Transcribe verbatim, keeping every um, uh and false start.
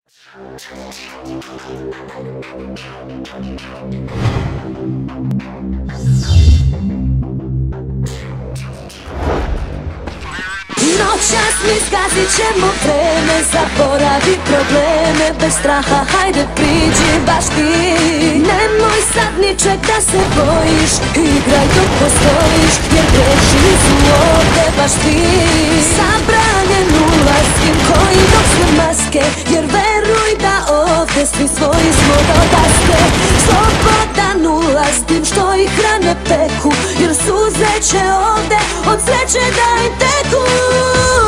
Noćas mi zgazit ćemo vreme, zaboravi probleme, bez straha hajde priđi baš ti. Nemoj sad ničeg da se bojiš, igraj dok postojiš, jer grešni su ovde baš ti. Zabranjen ulaz tim koji nose maske, jer veruj da ovde svi svoji smo do daske. Slobodan ulaz tim što ih rane peku, jer suze će ovde od sreće da im teku.